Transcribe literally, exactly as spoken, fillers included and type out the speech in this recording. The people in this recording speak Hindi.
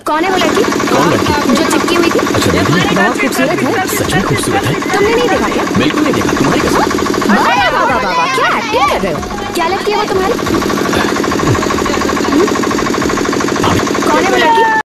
कौन है वो लड़की? कौन लड़की? जो चिपकी हुई थी। अच्छा लड़की बहुत खूबसूरत है। सच में खूबसूरत है। तुमने नहीं देखा क्या? बिल्कुल नहीं देखा, तुम्हारी कसम। वाह वाह वाह वाह, क्या एक्टिंग कर रहे हो? क्या लगती है वो तुम्हारी?